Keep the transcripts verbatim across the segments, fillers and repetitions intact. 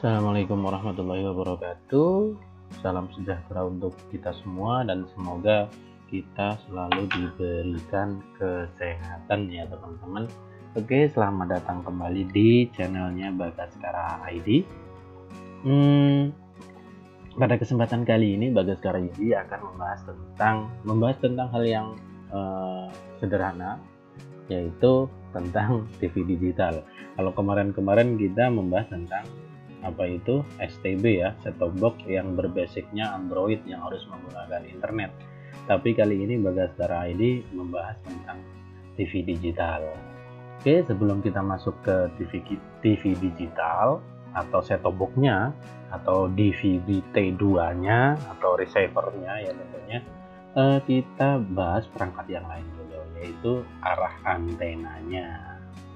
Assalamualaikum warahmatullahi wabarakatuh. Salam sejahtera untuk kita semua dan semoga kita selalu diberikan kesehatan ya teman-teman. Oke, selamat datang kembali di channelnya Bagaskara I D. Hmm, pada kesempatan kali ini Bagaskara I D akan membahas tentang membahas tentang hal yang uh, sederhana, yaitu tentang T V digital. Kalau kemarin-kemarin kita membahas tentang apa itu S T B ya, set-top box yang berbasicnya Android yang harus menggunakan internet. Tapi kali ini Bagaskara I D membahas tentang T V digital. Oke, sebelum kita masuk ke T V, T V digital atau set-top box-nya atau D V B T dua nya atau receiver-nya ya tentunya, eh, kita bahas perangkat yang lain dulu, yaitu arah antenanya.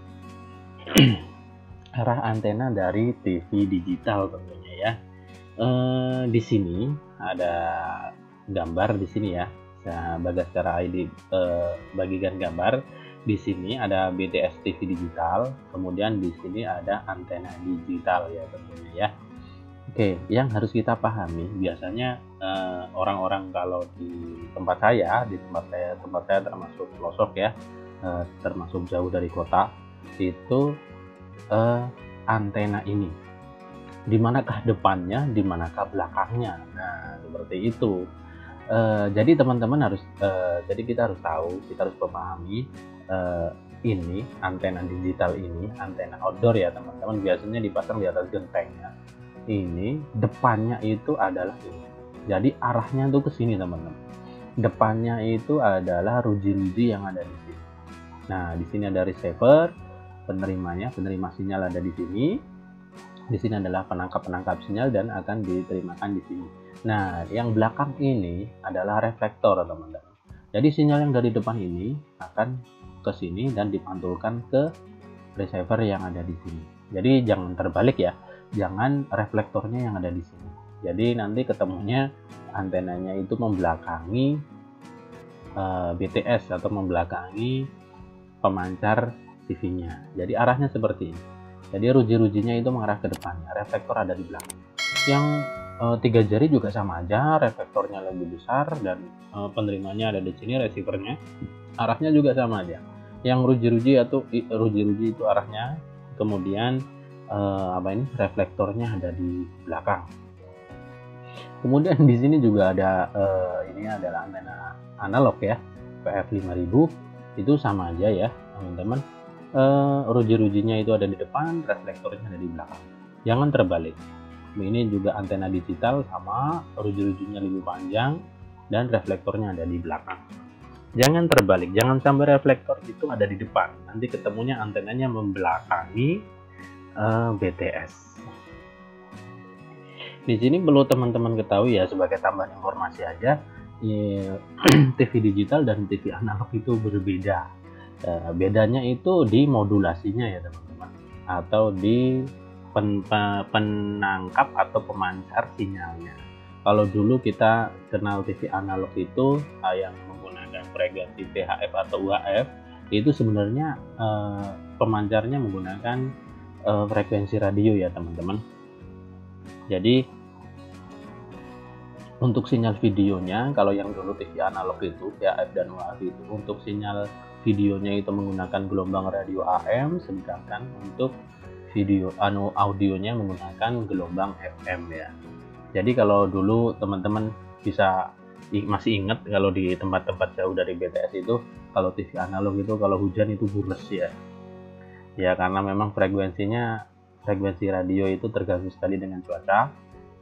Arah antena dari T V digital tentunya ya. E, di sini ada gambar di sini ya. Nah, Bagaskara I D e, bagikan gambar. Di sini ada B T S T V digital, kemudian di sini ada antena digital ya tentunya ya. Oke, yang harus kita pahami biasanya orang-orang e, kalau di tempat saya, di tempat saya, tempat saya termasuk pelosok ya, e, termasuk jauh dari kota, itu Uh, antena ini dimanakah depannya, dimanakah belakangnya. Nah seperti itu. Uh, jadi teman-teman harus uh, jadi kita harus tahu, kita harus memahami uh, ini antena digital ini, antena outdoor ya teman-teman, biasanya dipasang di atas gentengnya. Ini depannya itu adalah ini, jadi arahnya tuh ke sini teman-teman. Depannya itu adalah ruji-ruji yang ada di sini. Nah di sini ada receiver, penerimanya, penerima sinyal ada di sini. Di sini adalah penangkap-penangkap sinyal dan akan diterimakan di sini. Nah, yang belakang ini adalah reflektor, teman-teman. Jadi sinyal yang dari depan ini akan ke sini dan dipantulkan ke receiver yang ada di sini. Jadi jangan terbalik ya. Jangan reflektornya yang ada di sini. Jadi nanti ketemunya antenanya itu membelakangi uh, B T S atau membelakangi pemancar T V-nya. Jadi arahnya seperti ini. Jadi ruji-rujinya itu mengarah ke depannya, reflektor ada di belakang. Yang e, tiga jari juga sama aja, reflektornya lebih besar dan e, penerimanya ada di sini, receivernya. Arahnya juga sama aja. Yang ruji-ruji atau ruji-ruji itu arahnya, kemudian e, apa ini? Reflektornya ada di belakang. Kemudian di sini juga ada e, ini adalah antena analog ya, V F lima ribu. Itu sama aja ya, teman-teman. Uh, ruji-rujinya itu ada di depan, reflektornya ada di belakang. Jangan terbalik. Ini juga antena digital sama, ruji-rujinya lebih panjang dan reflektornya ada di belakang. Jangan terbalik, jangan sampai reflektor itu ada di depan. Nanti ketemunya antenanya membelakangi uh, B T S. Di sini perlu teman-teman ketahui ya, sebagai tambahan informasi aja, ya, T V digital dan T V analog itu berbeda. Uh, bedanya itu di modulasinya ya teman-teman, atau di pen, pen, penangkap atau pemancar sinyalnya. Kalau dulu kita kenal T V analog itu uh, yang menggunakan frekuensi V H F atau U H F, itu sebenarnya uh, pemancarnya menggunakan uh, frekuensi radio ya teman-teman. Jadi untuk sinyal videonya, kalau yang dulu T V analog itu V H F dan U H F itu untuk sinyal videonya itu menggunakan gelombang radio A M, sedangkan untuk video anu audionya menggunakan gelombang F M ya. Jadi kalau dulu teman-teman bisa masih ingat, kalau di tempat-tempat jauh dari B T S itu, kalau T V analog itu kalau hujan itu burles ya. Ya karena memang frekuensinya frekuensi radio itu terganggu sekali dengan cuaca.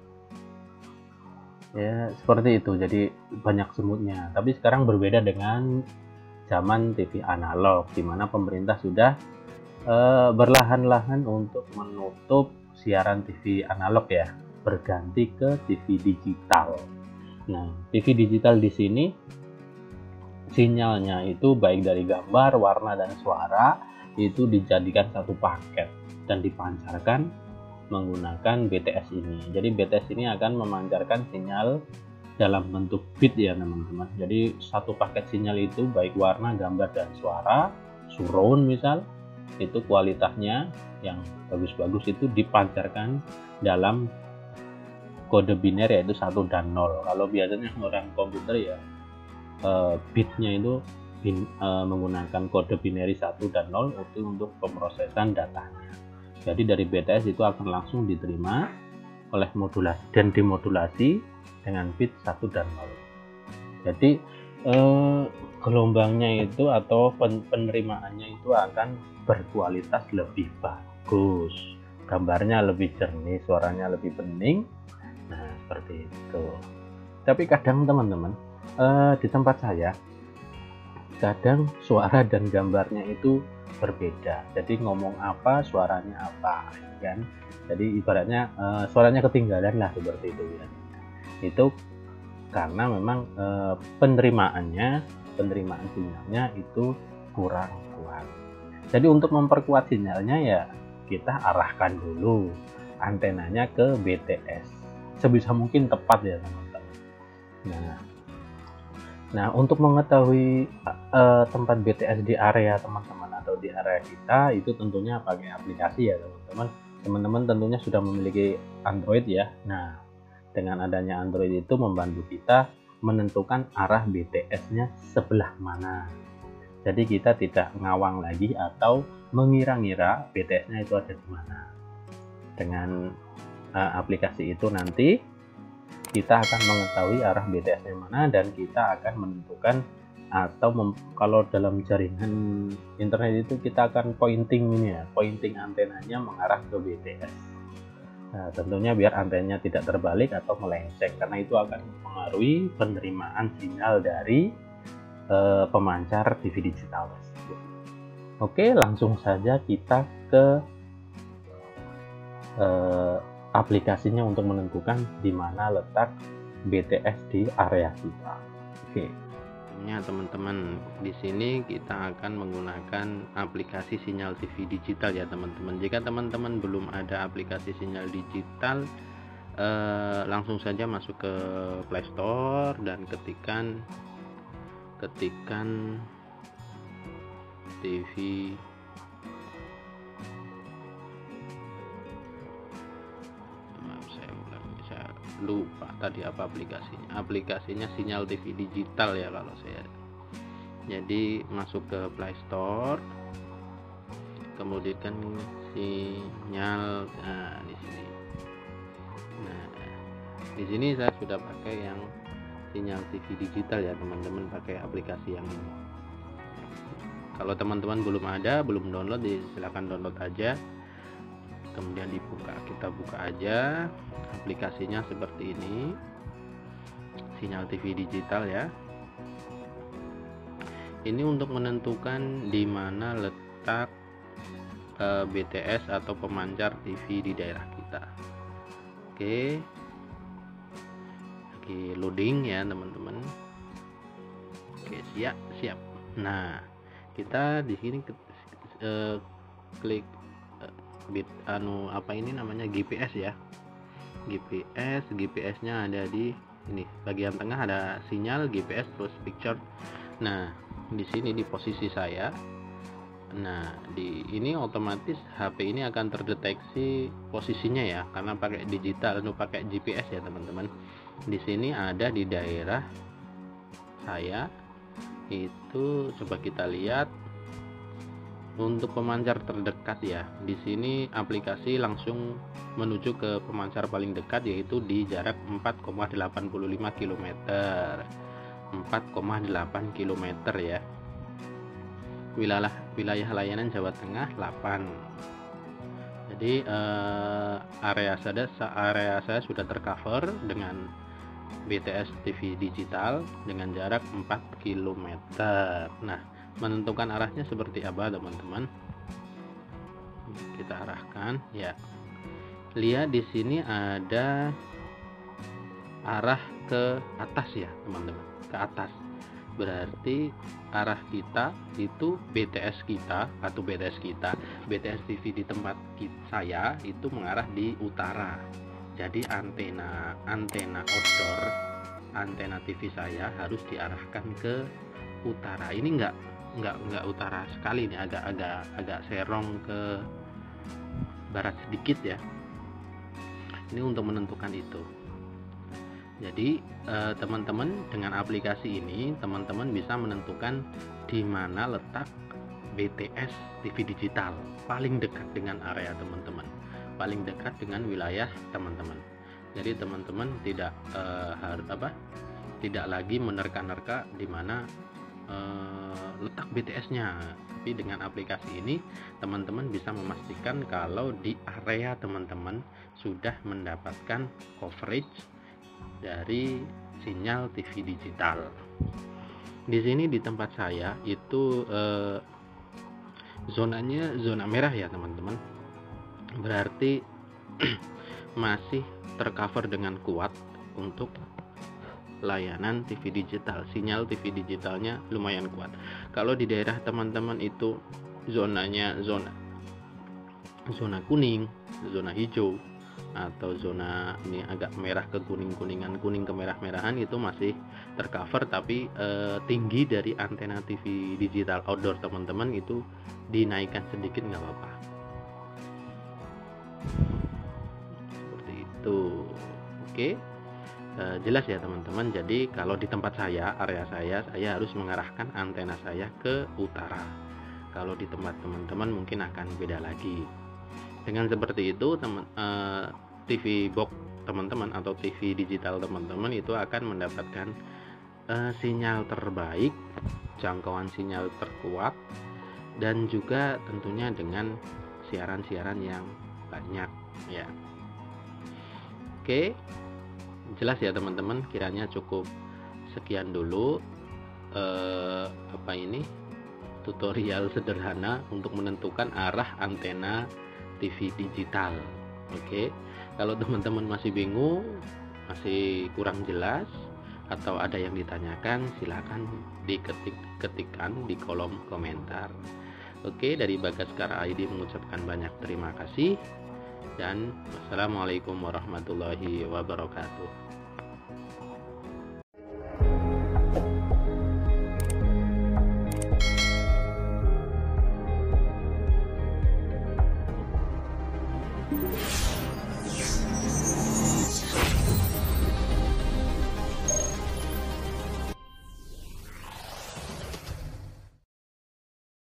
Ya seperti itu, jadi banyak semutnya. Tapi sekarang berbeda dengan zaman T V analog, di mana pemerintah sudah e, berlahan-lahan untuk menutup siaran T V analog ya, berganti ke T V digital. Nah, T V digital di sini sinyalnya itu baik dari gambar, warna dan suara itu dijadikan satu paket dan dipancarkan menggunakan B T S ini. Jadi B T S ini akan memancarkan sinyal dalam bentuk bit ya teman-teman. Jadi satu paket sinyal itu baik warna, gambar dan suara, surround misal, itu kualitasnya yang bagus-bagus itu dipancarkan dalam kode biner, yaitu satu dan nol. Kalau biasanya orang komputer ya eh, bitnya itu bin, eh, menggunakan kode binary satu dan nol itu untuk pemrosesan datanya. Jadi dari B T S itu akan langsung diterima oleh modulasi dan dimodulasi dengan bit satu dan nol. Jadi eh, gelombangnya itu atau pen penerimaannya itu akan berkualitas lebih bagus, gambarnya lebih jernih, suaranya lebih bening. Nah, seperti itu. Tapi kadang teman-teman eh, di tempat saya kadang suara dan gambarnya itu berbeda. Jadi ngomong apa, suaranya apa, kan? Jadi ibaratnya uh, suaranya ketinggalan lah, seperti itu ya. Itu karena memang uh, penerimaannya, penerimaan sinyalnya itu kurang kuat. Jadi untuk memperkuat sinyalnya ya kita arahkan dulu antenanya ke B T S sebisa mungkin tepat ya teman-teman. Nah, nah untuk mengetahui uh, tempat B T S di area teman-teman atau di area kita itu tentunya pakai aplikasi ya teman-teman. Teman-teman tentunya sudah memiliki Android ya. Nah, dengan adanya Android itu membantu kita menentukan arah B T S-nya sebelah mana. Jadi kita tidak ngawang lagi atau mengira-ngira B T S-nya itu ada di mana. Dengan uh, aplikasi itu nanti kita akan mengetahui arah B T S-nya mana dan kita akan menentukan atau mem, kalau dalam jaringan internet itu kita akan pointing ini ya, pointing antenanya mengarah ke B T S. Nah, tentunya biar antenanya tidak terbalik atau melenceng, karena itu akan mempengaruhi penerimaan sinyal dari eh, pemancar T V digital tersebut. Oke, langsung saja kita ke eh, aplikasinya untuk menentukan di mana letak B T S di area kita. Oke. Ya teman-teman, di sini kita akan menggunakan aplikasi sinyal T V digital ya teman-teman. Jika teman-teman belum ada aplikasi sinyal digital, eh, langsung saja masuk ke Play Store dan ketikkan ketikkan T V lupa tadi apa aplikasinya aplikasinya sinyal T V digital ya kalau saya. Jadi masuk ke Play Store, kemudian kan sinyal, nah di sini. Nah di sini saya sudah pakai yang sinyal T V digital ya teman-teman, pakai aplikasi yang ini. Kalau teman-teman belum ada, belum download, silahkan download aja, kemudian dibuka, kita buka aja aplikasinya seperti ini, sinyal T V digital ya. Ini untuk menentukan di mana letak e, B T S atau pemancar T V di daerah kita. Oke, lagi loading ya teman-teman. Oke, siap siap. Nah, kita di sini e, klik bit anu apa ini namanya G P S ya, G P S G P S-nya ada di ini bagian tengah, ada sinyal G P S terus picture. Nah di sini di posisi saya, nah di ini otomatis H P ini akan terdeteksi posisinya ya, karena pakai digital, anu pakai G P S ya teman-teman. Di sini ada di daerah saya itu, coba kita lihat. Untuk pemancar terdekat ya, di sini aplikasi langsung menuju ke pemancar paling dekat, yaitu di jarak empat koma delapan lima kilometer. empat koma delapan kilometer ya. Wilayah wilayah layanan Jawa Tengah delapan. Jadi eh, area saya area saya sudah tercover dengan B T S T V digital dengan jarak empat kilometer. Nah, menentukan arahnya seperti apa teman-teman, kita arahkan ya. Lihat di sini ada arah ke atas ya teman-teman, ke atas berarti arah kita itu B T S kita atau B T S kita B T S T V di tempat saya itu mengarah di utara. Jadi antena antena outdoor, antena T V saya harus diarahkan ke utara. Ini enggak nggak nggak utara sekali nih, agak agak agak serong ke barat sedikit ya. Ini untuk menentukan itu. Jadi eh, teman-teman dengan aplikasi ini teman-teman bisa menentukan di mana letak B T S T V digital paling dekat dengan area teman-teman, paling dekat dengan wilayah teman-teman. Jadi teman-teman tidak eh, harus apa tidak lagi menerka-nerka di mana eh, letak B T S-nya, tapi dengan aplikasi ini teman-teman bisa memastikan kalau di area teman-teman sudah mendapatkan coverage dari sinyal T V digital. Di sini di tempat saya itu eh, zonanya zona merah ya teman-teman, berarti masih tercover dengan kuat untuk layanan T V digital. Sinyal T V digitalnya lumayan kuat. Kalau di daerah teman-teman itu zonanya zona zona kuning, zona hijau, atau zona ini agak merah ke kuning-kuningan, kuning ke merah-merahan, itu masih tercover, tapi eh, tinggi dari antena T V digital outdoor teman-teman itu dinaikkan sedikit nggak apa-apa. Seperti itu. Oke, eh, jelas ya teman-teman. Jadi kalau di tempat saya, area saya, saya harus mengarahkan antena saya ke utara. Kalau di tempat teman-teman mungkin akan beda lagi. Dengan seperti itu teman eh, T V box teman-teman atau T V digital teman-teman itu akan mendapatkan eh, sinyal terbaik, jangkauan sinyal terkuat, dan juga tentunya dengan siaran-siaran yang banyak ya. Oke, jelas ya teman-teman, kiranya cukup sekian dulu eh, apa ini tutorial sederhana untuk menentukan arah antena T V digital. Oke, kalau teman-teman masih bingung, masih kurang jelas, atau ada yang ditanyakan, silakan diketik-ketikkan di kolom komentar. Oke, dari Bagaskara I D mengucapkan banyak terima kasih, dan wassalamualaikum warahmatullahi wabarakatuh.